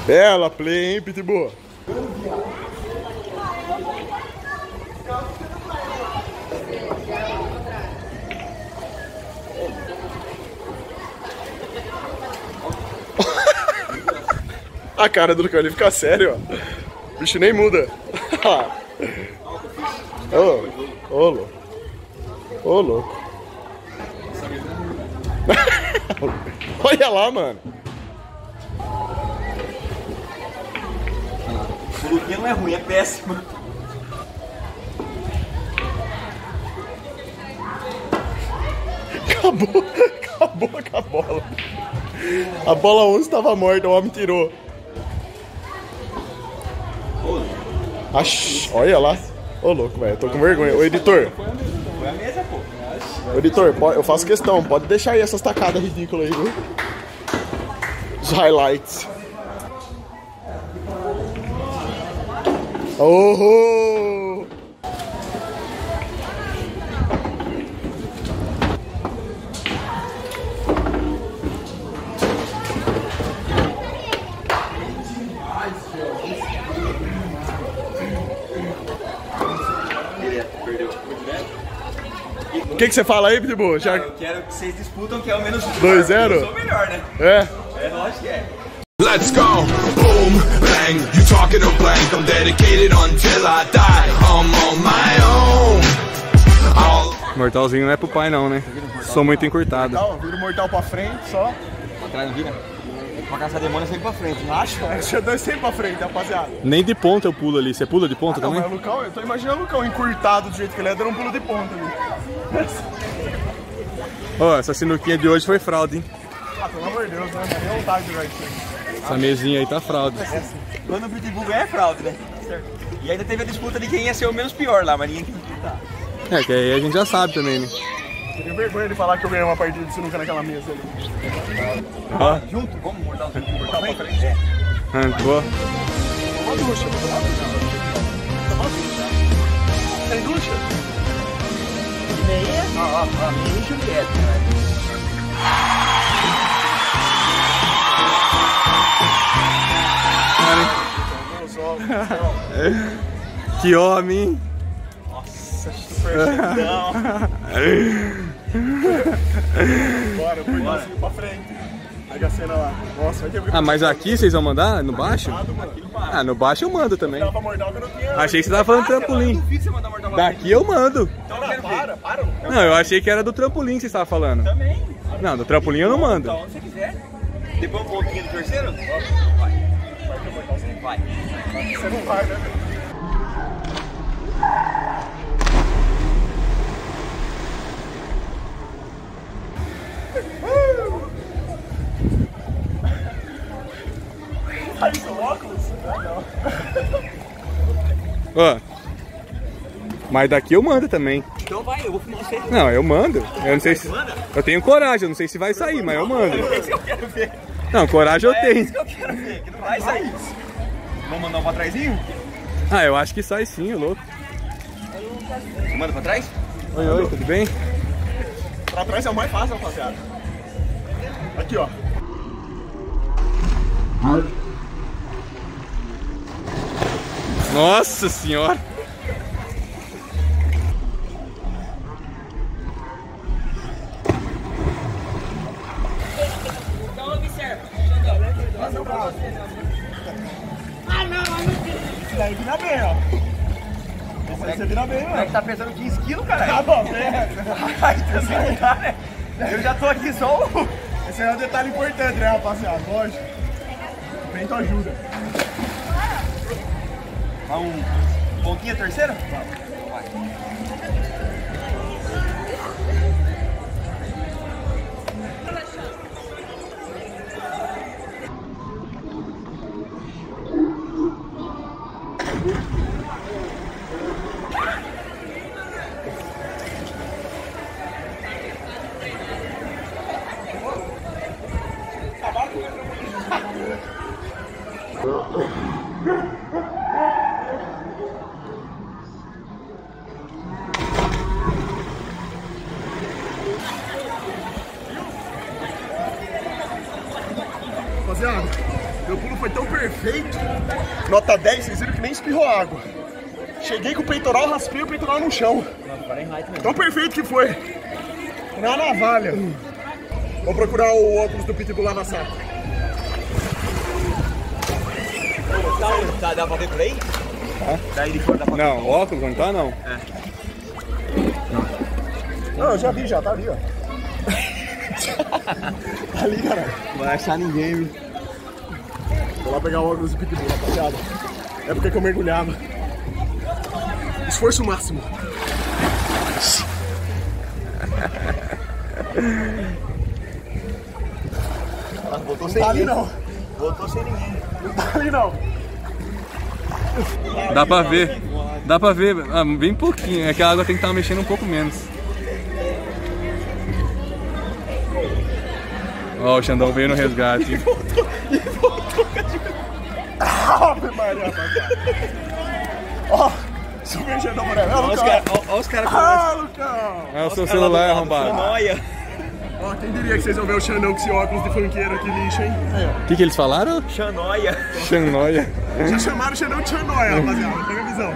Bela play, hein, Pitbull? A cara do Lucão, ele fica sério, ó. O bicho nem muda. Ô, louco. Ô, louco. Olha lá, mano. O Luquinha não é ruim, é péssimo. Acabou com a bola. A bola 11 estava morta, o homem tirou. Olha lá. Ô, louco, velho. Tô com vergonha. Ô, editor. Foi a mesa, pô. Ô, editor, eu faço questão. Pode deixar aí essas tacadas ridículas aí, viu? Os highlights. Oh! O que você fala aí, Pitbull? Já... Eu quero que vocês disputam que é o menos 2-0? Eu sou o melhor, né? É? É, lógico que é. Let's go, boom, bang, you talking to blank, I'm dedicated until I die, I'm on my own. Mortalzinho não é pro pai não, né? Sou muito encurtado. Vira o mortal pra frente, só. Pra trás não vira? Pra caçar demônio é sempre pra frente, né? Acho que eu sempre pra frente, rapaziada. Nem de ponta eu pulo ali. Você pula de ponta Não, também? mas o Lucão, eu tô imaginando o Lucão encurtado do jeito que ele é, dando um pulo de ponta ali. Ó, essa sinuquinha de hoje foi fraude, hein? Ah, pelo amor de Deus, né? Não tem vontade de jogar isso aí. Essa mesinha aí tá fraude. Quando o Pitbull ganha é fraude, né? Certo. E ainda teve a disputa de quem ia ser o menos pior lá, mas ninguém quis disputar. É, que aí a gente já sabe também, né? Eu tenho vergonha de falar que eu ganhei uma partida de sinuca naquela mesa ali. Ó. Junto? Vamos mortal pra frente? É. Boa. Toma ducha, toma ducha. Tem ducha? E meia? Meia e Juliette, né? Que homem, hein? Nossa, super chefão. Bora, bora pra frente. Pega a cena lá. Nossa, vai ter... Ah, mas aqui vocês vão mandar? No baixo? Ah, no baixo eu mando também. Achei que você tava falando trampolim. Daqui eu mando. Para. Não, eu achei que era do trampolim que você estava falando. Também. Não, do trampolim eu não mando. Então, onde você quiser. Depois um pouquinho do terceiro? Vai. Você não vai, né? Ai, seu óculos? Não. Ó. Mas daqui eu mando também. Então vai, eu vou filmar você. Não, eu mando. Eu não sei se... Eu tenho coragem, eu não sei se vai sair, mas eu mando. É isso que eu quero ver. Não, coragem eu É tenho. isso que eu quero ver, que não vai sair. Vamos mandar um pra trásinho? Ah, eu acho que sai sim, ô louco. Manda pra trás? Oi, tudo bem? Pra trás é o mais fácil, rapaziada. Aqui, ó. Nossa senhora! Então observa. Isso aí vira bem, ó. Isso aí você vira bem, Como é mano. que tá pesando 15 quilos, cara? Tá bom, né? Ai, então você não tá, né? Eu já tô aqui só o... Esse é um detalhe importante, né, rapaziada? Lógico. O vento ajuda. Vamos um pouquinho a terceira? perfeito. Nota 10, vocês viram que nem espirrou água. Cheguei com o peitoral, raspei o peitoral no chão. Tão perfeito que foi. Na navalha. Vou procurar o óculos do Pitbull lá na sala. Dá pra ver por aí? Daí de fora dá pra ver. Não, óculos não tá não. Não, eu já vi, já tá ali, ó. Tá ali, caralho. Não vai achar ninguém, viu? Vou lá pegar o óculos do Pitbull, rapaziada. É porque eu mergulhava. Esforço máximo. Voltou Não tá ali não. Voltou sem ninguém. Não tá ali não. Dá pra ver. Dá pra ver, bem pouquinho. É que a água tem que estar mexendo um pouco menos. Ó, o Xandão veio no resgate. E voltou. Ave Maria, rapaziada. Ó, subiu o Xandão por aí. Olha os caras com Lucão. É o seu celular arrombado. noia. Ó, quem diria que vocês vão ver o Xandão com esse óculos de funkeiro, que lixo, hein? O que eles falaram? Xanoia. Xanoia. Já chamaram o Xandão de Xanóia, rapaziada. Pega a visão.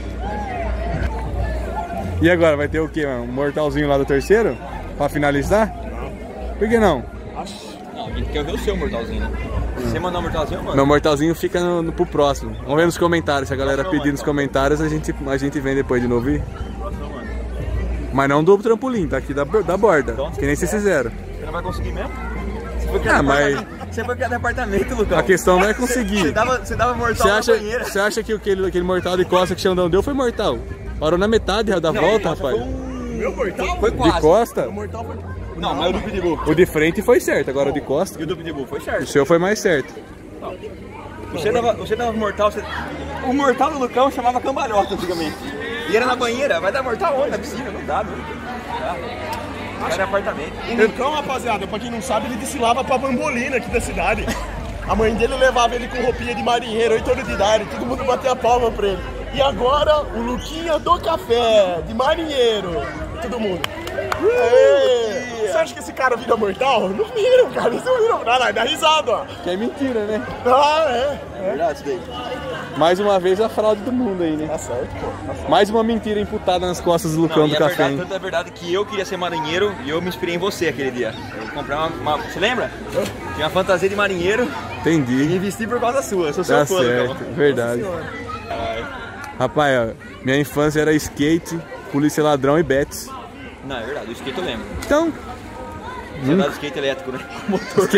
E agora, vai ter o quê, mano? Um mortalzinho lá do terceiro? Pra finalizar? Por que não? Não, a gente quer ver o seu mortalzinho, né? Se você mandar um mortalzinho, mano. Meu mortalzinho fica pro próximo. Vamos ver nos comentários. Se a galera pedir nos comentários, a gente vem depois de novo. Mas não do trampolim, tá aqui da borda. Então, que nem vocês fizeram. Você não vai conseguir mesmo? Você foi criar departamento, Lucão. A questão não é conseguir. Você dava mortal na banheira. Você acha que aquele mortal de costa que o Xandão deu foi mortal? Parou na metade da volta, rapaz. Meu mortal? Foi quase. De costa? O mortal foi... Não, mas o do Pitbull. O de frente foi certo, agora o de costa. E o do Pitbull foi O certo. seu foi mais certo. Você dava mortal, o mortal do Lucão chamava cambalhota antigamente. E era na banheira, vai dar mortal onde? Na piscina, não dá, não. Era apartamento. O Lucão, rapaziada, pra quem não sabe, ele desfilava pra Bambolina aqui da cidade. A mãe dele levava ele com roupinha de marinheiro, 8 anos de idade, todo mundo batia a palma pra ele. E agora, o Luquinha do café, de marinheiro. Todo mundo. Você acha que esse cara vira mortal? Não vira, cara, eles não viram nada, dá risada, ó. Que é mentira, né? Ah, é. Verdade, isso daí. Mais uma vez a fraude do mundo aí, né? Tá certo, pô. Tá certo. Mais uma mentira imputada nas costas do Lucão Não, do e é café. verdade, Hein? tanto é verdade que eu queria ser marinheiro e eu me inspirei em você aquele dia. Eu ia comprar uma... Você lembra? Tinha uma fantasia de marinheiro e Entendi. vesti por causa sua. Eu sou Tá seu fã, certo, Lucão. verdade. Rapaz, ó, minha infância era skate, polícia ladrão e bets. Não, é verdade, o skate eu lembro. Então, Você andava de skate elétrico, né? Com motor.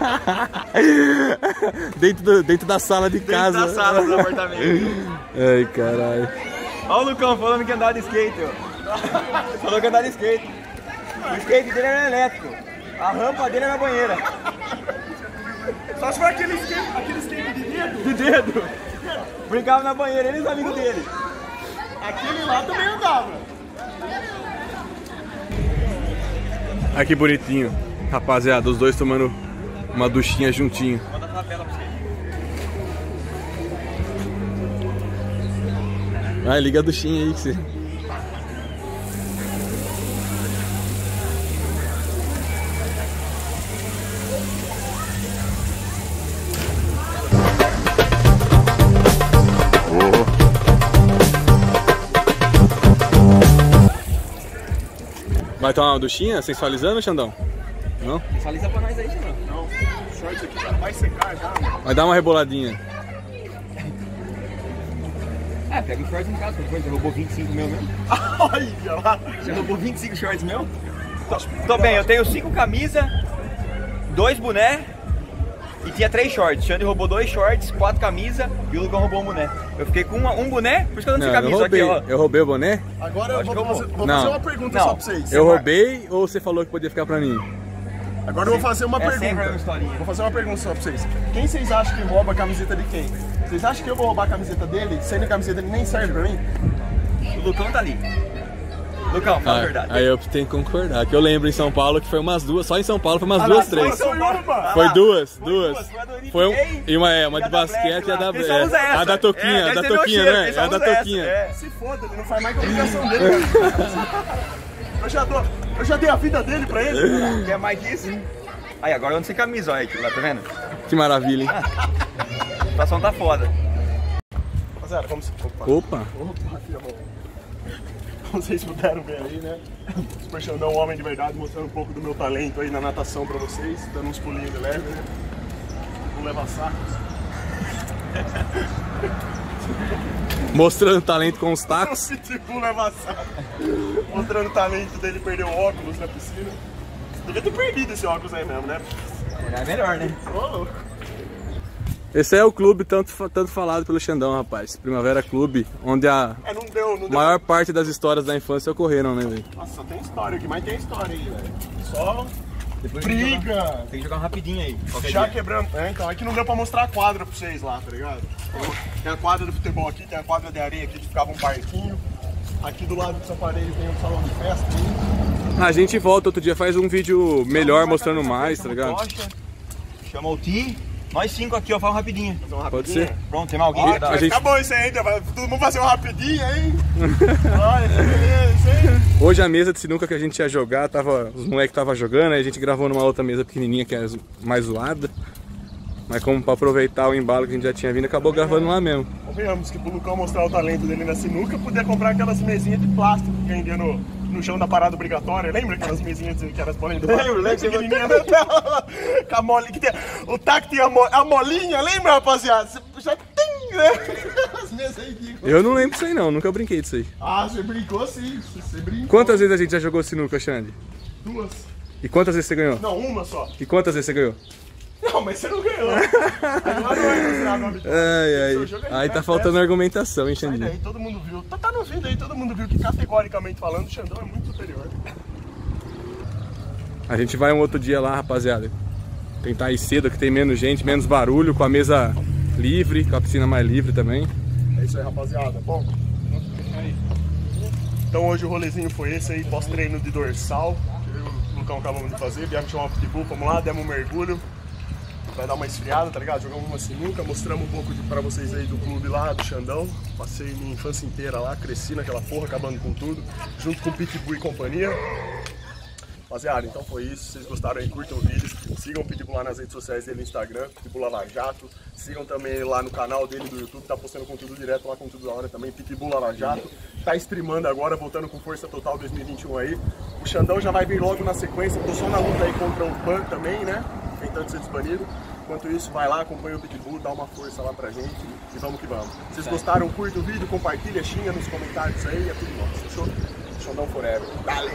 dentro da sala de casa. Dentro da sala do apartamento. Ai, caralho. Olha o Lucão falando que andava de skate, ó. Falou que andava de skate. O skate dele era elétrico. A rampa dele era na banheira. Só se for aquele skate de dedo. De dedo. Brincava na banheira, ele e os amigos dele. Aquele lá também andava. Ai, que bonitinho. Rapaziada, os dois tomando uma duchinha juntinho. Manda a tela pra você. Vai, liga a duchinha aí que você... Vai tomar uma duchinha sensualizando, Xandão? Não? Sensualiza pra nós aí, Xandão. Não, short aqui já vai secar já, mano. Vai dar uma reboladinha. É, pega o short em casa, você roubou 25 meu mesmo. Olha lá. Você roubou 25 shorts meu? Tô bem, eu tenho 5 camisas, 2 boné e tinha 3 shorts. O Xande roubou 2 shorts, 4 camisas e o Lucão roubou um boné. Eu fiquei com um boné, por isso que eu não tinha camisa. eu roubei. Aqui, ó. Eu roubei o boné? Agora eu Acho que vou eu fazer, vou. Não. fazer uma pergunta Não. só pra vocês. Eu roubei ou você falou que podia ficar pra mim? Agora eu vou fazer uma sempre a mesma pergunta. historinha. Vou fazer uma pergunta só pra vocês. Quem vocês acham que rouba a camiseta de quem? Vocês acham que eu vou roubar a camiseta dele, sendo a camiseta dele nem serve pra mim? O Lucão tá ali. Lucão, fala a verdade. Aí eu tenho que concordar. Que eu lembro em São Paulo que foi umas duas, só em São Paulo foi umas Ah, duas, lá, três. foi uma. Foi duas. Foi Foi e uma a de da basquete Black e a lá. da Ele só usa essa. a da Toquinha, É, a da deve ter Toquinha, meu né? cheiro, É a ele da só usa Toquinha. essa, é. Se foda, ele não faz mais que a obrigação dele, cara. Eu já dei a vida dele pra ele. Quer mais que isso? Aí, agora eu ando sem camisa, olha aqui, lá, tá vendo? Que maravilha, hein? situação tá foda. Rapaziada, como se... Opa! Como vocês puderam ver aí, né? Super Xandão, homem de verdade, mostrando um pouco do meu talento aí na natação pra vocês, dando uns pulinhos de leve, né? Vou levar sacos. Mostrando talento com os tacos. O Pitbull leva saco. Mostrando o talento dele perder o óculos na piscina. Devia ter perdido esse óculos aí mesmo, né? É melhor, né? Ô, louco. Esse é o clube tanto falado pelo Xandão, rapaz. Primavera Clube, onde a Não deu. maior parte das histórias da infância ocorreram, né, velho? Nossa, só tem história aqui, mas tem história aí, velho. Só Depois briga. Tem que jogar um rapidinho aí. Já quebramos. Então, é que não deu pra mostrar a quadra pra vocês lá, tá ligado? Tem a quadra do futebol aqui, tem a quadra de areia aqui que ficava um parquinho. Aqui do lado desse aparelho tem um salão de festa aí. A gente volta outro dia, faz um vídeo melhor, mostrando mais, tá ligado? Chama o Ti. Nós 5 aqui, ó, faz um rapidinho. Pode ser. Pronto, tem mais alguém? Ó, vai ficar bom isso aí, todo mundo fazer um rapidinho, hein? Olha, que beleza, hein? Hoje a mesa de sinuca que a gente ia jogar, os moleques estavam jogando, aí a gente gravou numa outra mesa pequenininha que é mais zoada. Mas como pra aproveitar o embalo que a gente já tinha vindo, acabou gravando lá mesmo. Convenhamos que pro Lucão mostrar o talento dele na sinuca, podia comprar aquelas mesinhas de plástico que vendia no chão da parada obrigatória. Lembra aquelas mesinhas que elas podem do Lembro. Com a molinha que tem. O taco tinha a molinha, lembra, rapaziada? Você já tem, né? As mesas aí que... Eu não lembro disso aí não, nunca brinquei disso aí. Ah, você brincou sim, você brincou. Quantas vezes a gente já jogou sinuca, Xande? 2. E quantas vezes você ganhou? Não, uma só. E quantas vezes você ganhou? Não, mas você não ganhou. Agora não é considerado uma vitória. Aí tá faltando argumentação, hein, Sai Xandinho? daí, todo mundo viu. Tá no vídeo aí, todo mundo viu que categoricamente falando, o Xandão é muito superior. A gente vai um outro dia lá, rapaziada. Tentar ir cedo, que tem menos gente, menos barulho, com a mesa livre, com a piscina mais livre também. É isso aí, rapaziada. Bom, então hoje o rolezinho foi esse aí, pós-treino de dorsal. Que eu e o Lucão acabamos de fazer, viemos chamar o Pitbull, vamos lá, demos um mergulho. Vai dar uma esfriada, tá ligado? Jogamos uma sinuca, mostramos um pouco pra vocês aí do clube lá, do Xandão. Passei minha infância inteira lá, cresci naquela porra, acabando com tudo, junto com o Pitbull e companhia. Rapaziada, então foi isso. Se vocês gostaram aí, curtam o vídeo. Sigam o Pitbull lá nas redes sociais dele no Instagram, Pitbull Lava Jato. Sigam também ele lá no canal dele do YouTube, tá postando conteúdo direto lá, conteúdo da hora também, Pitbull Lava Jato. Tá streamando agora, voltando com força total 2021 aí. O Xandão já vai vir logo na sequência, tô só na luta aí contra o Pan também, né? Tentando ser desbanido. Enquanto isso, vai lá, acompanha o Pitbull, dá uma força lá pra gente e vamos que vamos. Se vocês gostaram, curta o vídeo, compartilha, xinga nos comentários aí, é tudo nosso, fechou? Xandão Forever. Dale!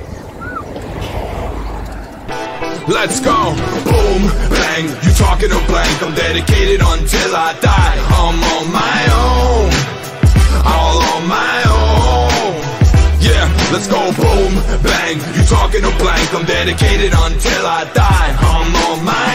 Let's go, boom, bang, you talking to blank, I'm dedicated until I die, I'm on my own, all on my own, yeah, let's go, boom, bang, you talking to blank, I'm dedicated until I die, I'm on my